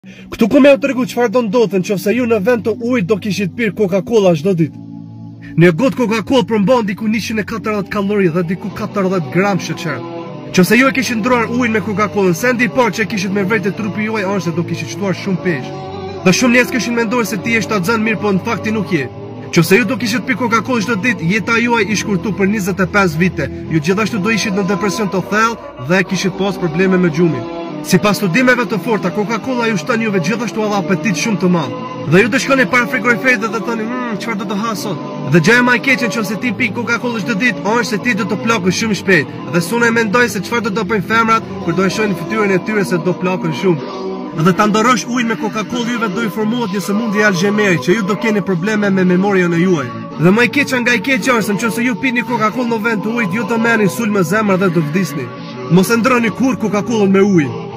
Këtu ku me u tregu çfarë do ndodhte nëse ju në vend të ujit do kishit pirë Coca-Cola çdo ditë. Një gotë Coca-Cola përmban diku 140 kalori dhe diku 40 gram sheqer. Nëse ju e kishit ndruar ujin me Coca-Cola, sendi i parë që kishit me vërtet trupi juaj është se do kishit shtuar shumë peshë. Dhe shumë njerëz kishin menduar se ti je shtatzën mirë, po në fakt nuk je. Nëse ju do kishit pirë Coca-Cola çdo ditë, jeta juaj i shkurtu për 25 vite. Ju gjithashtu do ishit në depresion të thellë dhe kishit pas probleme me gjumin. Sipas studimeve të forta, Coca-Cola ju shton juve gjithashtu edhe apetit shumë të madh. Dhe ju do shkoni para frigoriferit dhe thoni, çfarë do të ha sot? Dhe gjëja më e keqe nëse ti pi Coca-Cola çdo ditë, është se ti do të plakësh shumë shpejt. Dhe unë mendoj se çfarë do të bëjnë femrat kur do e shohin fytyrën e tyre se do plakën shumë. Dhe ta ndorosh ujin me Coca-Cola juve do i formohet një sëmundje Alzheimeri që ju do keni probleme me memorien e juaj. Dhe më e keqja nga i keqja është nëse ju pini Coca-Cola në vend të ujit, ju do merrni sulm në zemër dhe do vdisni. Mos e ndroni kurrë Coca-Colën me ujë.